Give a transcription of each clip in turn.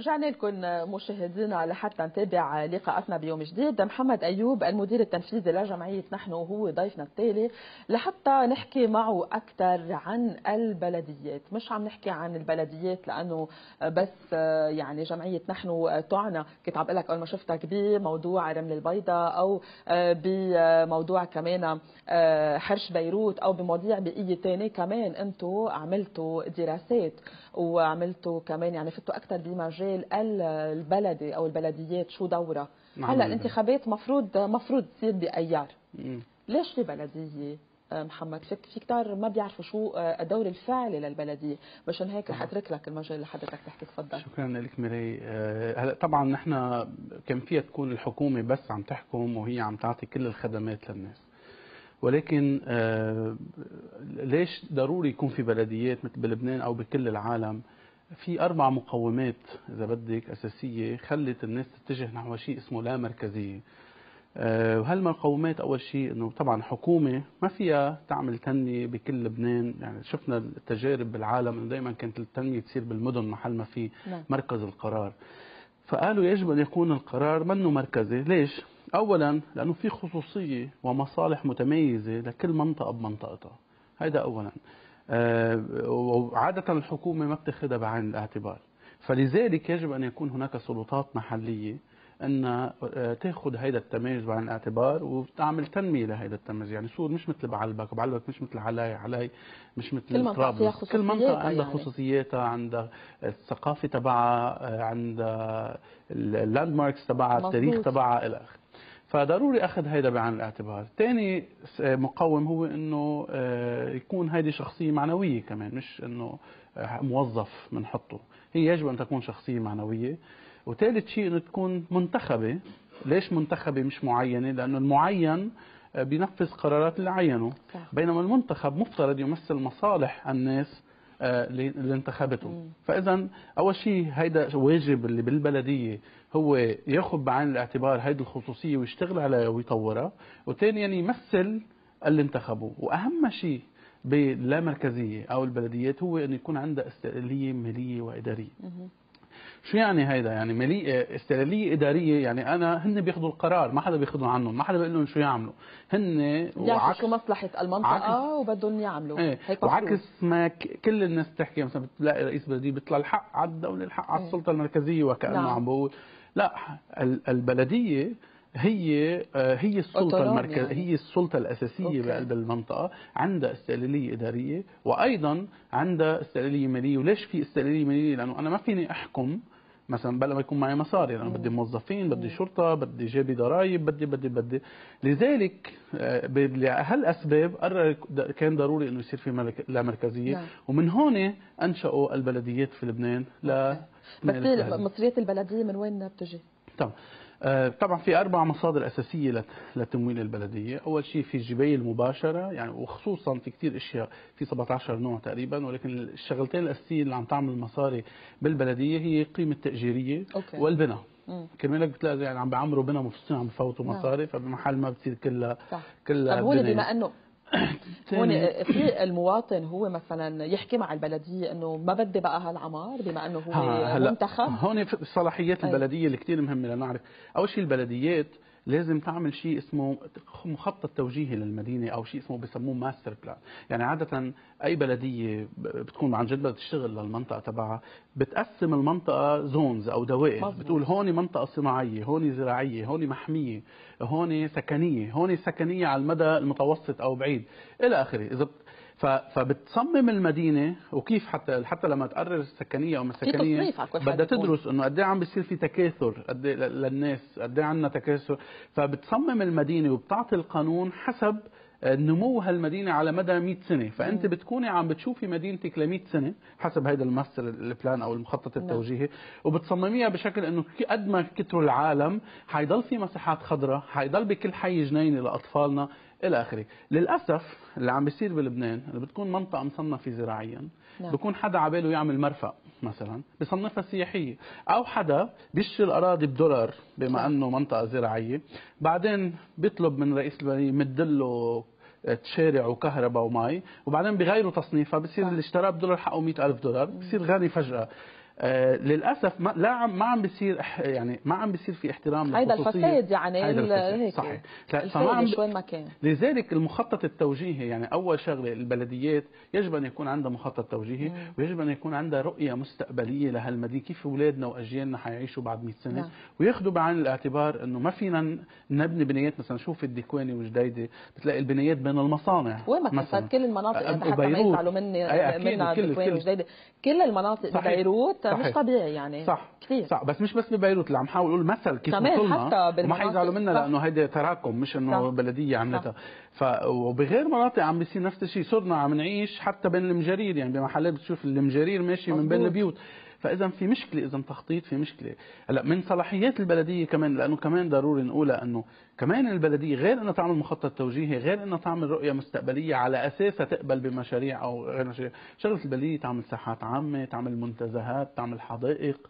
رجعنا لكم مشاهدينا لحتى نتابع لقاءاتنا بيوم جديد. محمد أيوب المدير التنفيذي لجمعية نحن وهو ضيفنا التالي لحتى نحكي معه أكثر عن البلديات. مش عم نحكي عن البلديات لأنه بس يعني جمعية نحن تعنى، كنت عم لك أول ما شفتك بموضوع رمل البيضاء أو بموضوع كمان حرش بيروت أو بمواضيع بيئية تانية. كمان أنتم عملتوا دراسات وعملتوا كمان يعني فتوا أكثر بمجال البلدي أو البلديات شو دورها. هلا الانتخابات مفروض تصير بأيار. ليش في بلدية محمد؟ في كتار ما بيعرفوا شو الدور الفعلي للبلدية، مشان هيك رح اترك لك المجال لحضرتك تحكي. تفضل. شكرا لك ميري. هلا طبعا نحن كان فيها تكون الحكومة بس عم تحكم وهي عم تعطي كل الخدمات للناس، ولكن ليش ضروري يكون في بلديات مثل بلبنان او بكل العالم؟ في 4 مقومات اذا بدك اساسيه خلت الناس تتجه نحو شيء اسمه لا مركزيه. وهالمقومات اول شيء انه طبعا حكومه ما فيها تعمل تنميه بكل لبنان، يعني شفنا التجارب بالعالم انه دائما كانت التنميه تصير بالمدن محل ما في مركز القرار. فقالوا يجب ان يكون القرار منه مركزي. ليش؟ اولا لانه في خصوصيه ومصالح متميزه لكل منطقه بمنطقتها، هذا اولا. وعاده الحكومه ما بتاخذها بعين الاعتبار، فلذلك يجب ان يكون هناك سلطات محليه ان تاخذ هيدا التميز بعين الاعتبار وتعمل تنميه لهيدا التميز. يعني سور مش مثل بعلبك، بعلبك مش مثل علي مش مثل طرابلس. كل منطقه عندها خصوصياتها، عندها الثقافه تبعها، عندها اللاند ماركس تبعها، التاريخ تبعها الى اخره. فضروري اخذ هيدا بعين الاعتبار. ثاني مقوم هو انه يكون هيدي شخصيه معنويه كمان، مش انه موظف بنحطه. هي يجب ان تكون شخصيه معنويه. وثالث شيء انه تكون منتخبه. ليش منتخبه مش معينه؟ لانه المعين بينفذ قرارات اللي عينه، بينما المنتخب مفترض يمثل مصالح الناس اللي انتخبته. فاذا اول شيء هيدا واجب اللي بالبلديه هو ياخذ بعين الاعتبار هيدي الخصوصيه ويشتغل عليها ويطورها، وثانيا يمثل اللي انتخبوه. واهم شيء باللامركزيه او البلديات هو انه يكون عندها استقلاليه ماليه واداريه. شو يعني هيدا؟ يعني استقلاليه اداريه، يعني هن بياخذوا القرار، ما حدا بياخذوا عنهم، ما حدا بيقول لهم شو يعملوا، هن يعني شو مصلحه المنطقه وبدهم يعملوا. هيك وعكس ما كل الناس تحكي. مثلا بتلاقي رئيس بلديه بيطلع الحق على الدوله، الحق على السلطه المركزيه، وكانه عم بقول لا، البلديه هي السلطه المركزيه، يعني هي السلطه الاساسيه بقلب المنطقه، عندها استقلاليه اداريه وايضا عندها استقلاليه ماليه. وليش في استقلاليه ماليه؟ لانه انا ما فيني احكم مثلا بلا ما يكون معي مصاري، لانه بدي موظفين، بدي شرطه، بدي جابي ضرائب، بدي. لذلك لهالاسباب قرر كان ضروري انه يصير في لا مركزيه. ومن هون انشأوا البلديات في لبنان. بس مصريات البلديه من وين بتجي؟ طبعا في 4 مصادر أساسية لتمويل البلدية. أول شيء في الجباية المباشرة، يعني وخصوصا في كثير أشياء، في 17 نوع تقريبا، ولكن الشغلتين الأساسية اللي عم تعمل مصاري بالبلدية هي القيمة التأجيرية والبناء. كرمالك بتلاقي يعني عم بيعمروا بنا مفصلين عم بفوتوا مصاري، فبمحل ما بتصير كلها طب هون بما انه هون في المواطن هو مثلا يحكي مع البلديه انه ما بدي بقى هالعمار بما انه هو منتخب. هون صلاحيات البلديه اللي كثير مهمه لنعرف. اول شيء البلديات لازم تعمل شيء اسمه مخطط توجيهي للمدينه، او شيء اسمه بسموه ماستر بلان. يعني عاده اي بلديه بتكون عن جد بدها تشتغل للمنطقه تبعها، بتقسم المنطقه زونز او دوائر. بتقول هون منطقه صناعيه، هون زراعيه، هون محميه، هون سكنيه، هون سكنيه على المدى المتوسط او بعيد الى اخره. اذا فبتصمم المدينه، وكيف حتى لما تقرر السكنيه او مسكنيه بدها تدرس انه قد ايه عم بيصير في تكاثر، قد ايه للناس، قد ايه عندنا تكاثر. فبتصمم المدينه وبتعطي القانون حسب نمو هالمدينه على مدى 100 سنه. فانت بتكوني عم بتشوفي مدينتك ل 100 سنه حسب هيدا الماستر البلان او المخطط التوجيهي، وبتصمميها بشكل انه قد ما كتروا العالم حيضل في مساحات خضراء، حيضل بكل حي جنينه لاطفالنا الى اخره. للاسف اللي عم بيصير بلبنان اللي بتكون منطقه مصنفه زراعيا، بكون حدا عباله يعمل مرفأ مثلا بصنفها سياحيه، او حدا بيشتري الاراضي بدولار بما انه منطقه زراعيه، بعدين بيطلب من رئيس البلديه يمدله شارع وكهرباء ومي، وبعدين بغيروا تصنيفها، بصير اللي اشتراه بدولار حقه $100,000، بصير غني فجأة. للاسف ما عم بيصير يعني ما عم بيصير في احترام هيدا للخصوصيه. الفساد يعني هيك صحيح. الفساد وين ما كان. لذلك المخطط التوجيهي، يعني اول شغله البلديات يجب ان يكون عندها مخطط توجيهي، ويجب ان يكون عندها رؤيه مستقبليه لهالمدينه، كيف اولادنا واجيالنا حيعيشوا بعد 100 سنه. وياخذوا بعين الاعتبار انه ما فينا نبني بنايات، مثلا شوف الدكواني وجديده بتلاقي البنايات بين المصانع وين ما كانت كل المناطق، يعني حتى ما يزعلوا مني منها الدكواني وجديده، كل المناطق ببيروت مش طبيعي يعني. صح كثير صح، بس مش بس ببيروت اللي عم حاول اقول مثل كيف وصلنا، وما حيزعلوا منا لانه هيدا تراكم مش انه بلديه عملتها. وبغير مناطق عم بيصير نفس الشيء، صرنا عم نعيش حتى بين المجارير، يعني بمحلات بتشوف المجارير ماشي من بين البيوت. فاذا في مشكله، اذا تخطيط في مشكله. هلا من صلاحيات البلديه كمان، لانه كمان ضروري نقولها انه كمان البلديه غير انها تعمل مخطط توجيهي، غير انها تعمل رؤيه مستقبليه على اساسها تقبل بمشاريع او غير مشاريع. شغله البلديه تعمل ساحات عامه، تعمل منتزهات، تعمل حدائق.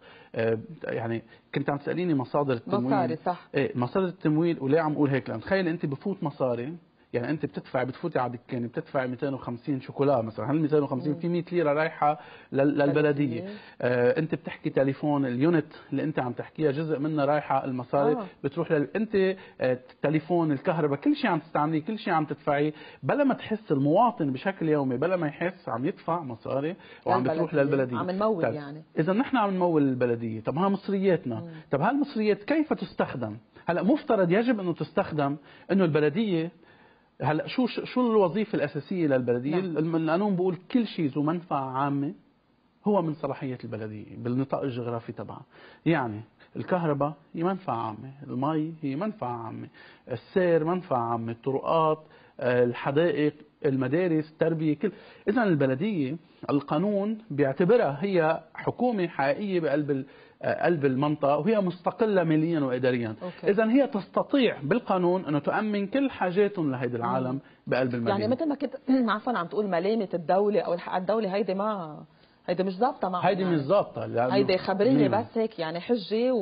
يعني كنت عم تساليني مصادر التمويل. مصاري صح. مصادر التمويل. وليه عم اقول هيك؟ لان تخيل انت بفوت مصاري، يعني انت بتفوتي على دكان بتدفعي 250 شوكولا مثلا، هل 250 في 100 ليره رايحه للبلديه. انت بتحكي تليفون، اليونت اللي انت عم تحكيها جزء منها رايحه المصاري بتروح انت التليفون، الكهرباء، كل شيء عم تستعمليه، كل شيء عم تدفعيه. بلا ما تحس المواطن بشكل يومي، بلا ما يحس عم يدفع مصاري وعم بتروح للبلديه، عم نمول. يعني اذا نحن عم نمول البلديه، طب ها مصرياتنا، طب هالمصريات كيف تستخدم؟ هلا مفترض يجب انه تستخدم، انه البلديه هلا شو الوظيفه الاساسيه للبلديه؟ القانون بيقول كل شيء ذو منفعه عامه هو من صلاحيه البلديه بالنطاق الجغرافي تبعها. يعني الكهرباء هي منفعه عامه، المي هي منفعه عامه، السير منفعه عامه، الطرقات، الحدائق، المدارس، التربيه، كل. اذا البلديه القانون بيعتبرها هي حكومه حقيقيه قلب المنطقه، وهي مستقله ماليا واداريا. اذا هي تستطيع بالقانون انه تؤمن كل حاجاتهم لهيدا العالم بقلب المدينه. يعني مثل ما كنت عفوا عم تقول ملامه الدوله او الحق الدوله، هيدي مش ظابطه معهم. هيدي مش ظابطه، هيدي خبريه بس هيك يعني حجه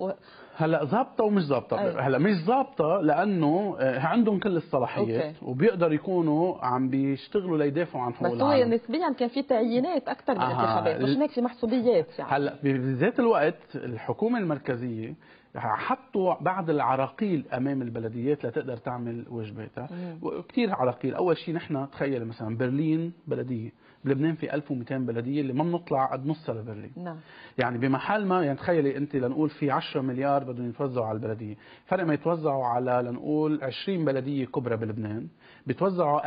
هلا ظابطه ومش ظابطه. هلا مش ظابطه لانه عندهم كل الصلاحيات وبيقدروا يكونوا عم بيشتغلوا ليدافعوا عن حقوق العالم. بس هو نسبيا كان في تعيينات اكثر من انتخابات، مش هيك في محسوبيات يعني. هلا بذات الوقت الحكومه المركزيه حطوا بعض العراقيل امام البلديات لتقدر تعمل واجباتها، وكثير عراقيل. اول شيء نحن تخيل مثلا برلين بلديه، بلبنان في 1200 بلديه اللي ما بنطلع قد نصها لبرلين. نعم. يعني بمحل ما، يعني تخيلي انت لنقول في 10 مليار بدهم يتوزعوا على البلديه، فرق ما يتوزعوا على لنقول 20 بلديه كبرى بلبنان بيتوزعوا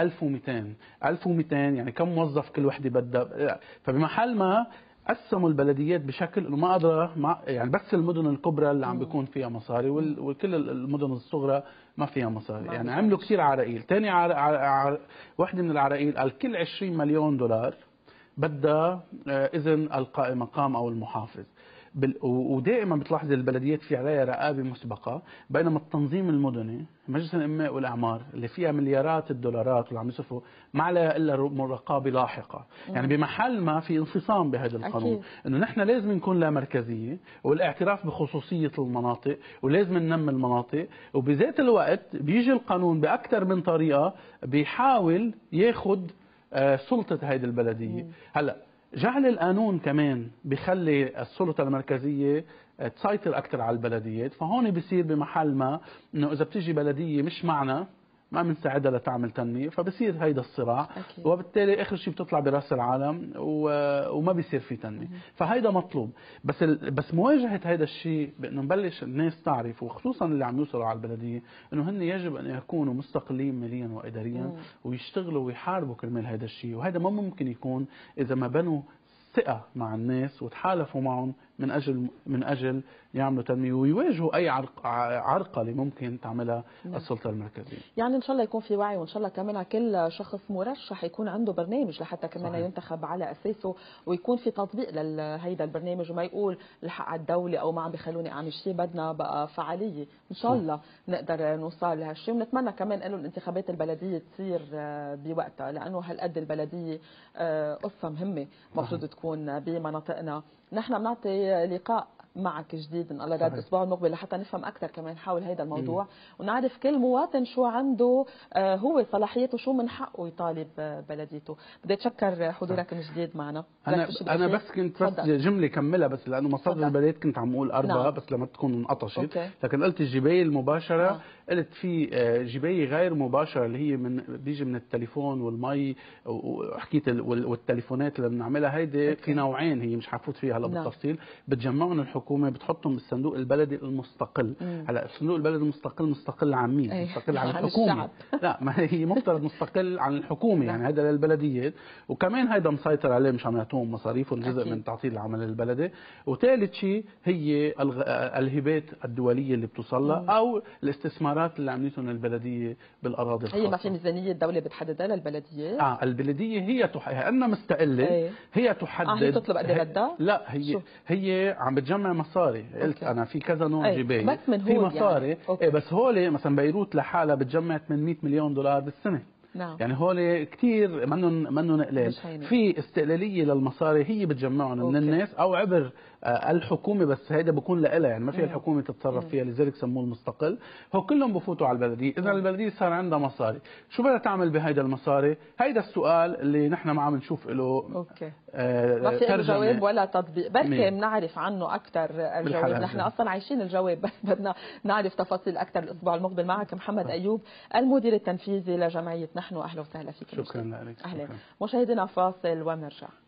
1200 يعني كم موظف كل وحده بدها. فبمحل ما قسموا البلديات بشكل انه ما قادره يعني بس المدن الكبرى اللي عم بيكون فيها مصاري، وكل المدن الصغرى ما فيها مصاري. يعني عملوا كثير عراقيل. ثاني وحده من العراقيل قال كل 20 مليون دولار بدها اذن القائم مقام او المحافظ. ودائما بتلاحظي البلديات في عليها رقابه مسبقه، بينما التنظيم المدني مجلس الانماء والاعمار اللي فيها مليارات الدولارات واللي عم يصرفوا ما عليها الا رقابه لاحقه. يعني بمحل ما في انفصام بهذا القانون، انه نحن لازم نكون لا مركزيه، والاعتراف بخصوصيه المناطق، ولازم ننمي المناطق، وبذات الوقت بيجي القانون باكثر من طريقه بيحاول ياخذ سلطه هيدي البلديه. هلا جعل القانون كمان بيخلي السلطه المركزيه تسيطر اكثر على البلديات، فهون بصير بمحل ما انه اذا بتيجي بلديه مش معنا ما بنساعدها لتعمل تنميه، فبصير هيدا الصراع. وبالتالي اخر شيء بتطلع براس العالم وما بيصير في تنميه. فهيدا مطلوب. بس مواجهه هيدا الشيء بانه نبلش الناس تعرف، وخصوصا اللي عم يوصلوا على البلديه، انه هن يجب ان يكونوا مستقلين ماليا واداريا ويشتغلوا ويحاربوا كرمال هيدا الشيء. وهذا ما ممكن يكون اذا ما بنوا ثقة مع الناس وتحالفوا معهم من أجل يعملوا تنمية ويواجهوا أي عرقلة ممكن تعملها السلطة المركزية. يعني إن شاء الله يكون في وعي، وإن شاء الله كمان كل شخص مرشح يكون عنده برنامج لحتى كمان ينتخب على أساسه، ويكون في تطبيق لهيدا البرنامج، وما يقول الحق على الدولة أو ما عم بيخلوني أعمل شيء، بدنا بقى فعالية. إن شاء الله نقدر نوصل لهالشيء، ونتمنى كمان إنه الانتخابات البلدية تصير بوقتها، لأنه هالقد البلدية قصة مهمة مفروض تكون بمناطقنا. نحن بنعطي لقاء معك جديد ان الله راد الاسبوع المقبل لحتى نفهم اكثر كمان حول هذا الموضوع ونعرف كل مواطن شو عنده هو صلاحيته شو من حقه يطالب بلديته. بدي اتشكر حضورك من جديد معنا. انا بس كنت بس جمله كملها بس لانه مصادر البلد كنت عم اقول 4 نعم. بس لما تكون انقطشت لكن قلت الجبايه المباشره قلت في جبايه غير مباشره اللي هي بيجي من التليفون والمي وحكيت والتليفونات اللي بنعملها هيدي في نوعين هي مش حفوت فيها هلا بالتفصيل. بتجمعهم الحكومه بتحطهم بالصندوق البلدي المستقل. هلا الصندوق البلدي المستقل مستقل عن مين؟ مستقل عن الحكومه. لا ما هي مفترض مستقل عن الحكومه يعني هذا للبلديات وكمان هيدا مسيطر عليه مش عم يعطوهم مصاريفهم جزء من تعطيل العمل البلدي. وثالث شيء هي الهبات الدوليه اللي بتوصلها او الاستثمارات اللي عملتهم البلديه بالاراضي الخاصه. هي ما في ميزانيه الدوله بتحددها للبلديات؟ البلديه هي لانها مستقله هي تحدد. هي تطلب قد ايه بدها؟ لا هي عم بتجمع مصاري. قلت انا في كذا نوع جبايه في مصاري يعني. بس هول مثلا بيروت لحالها بتجمع 800 مليون دولار بالسنه. نعم. يعني هول كثير منهم قليل. في استقلاليه للمصاري هي بتجمعهم من الناس او عبر الحكومه بس هيدا بكون لها يعني ما في الحكومه تتصرف فيها لذلك سموه المستقل. هو كلهم بفوتوا على البلديه. اذا البلديه صار عندها مصاري شو بدها تعمل بهيدا المصاري؟ هيدا السؤال اللي نحن ما عم نشوف له ما في جواب ولا تطبيق. بركي بنعرف عنه اكثر الجواب. نحن اصلا عايشين الجواب بس بدنا نعرف تفاصيل اكثر الاسبوع المقبل. معك محمد ايوب المدير التنفيذي لجمعيه نحن. اهلا وسهلا فيك. شكرا لك. اهلا. مشاهدينا فاصل ونرجع.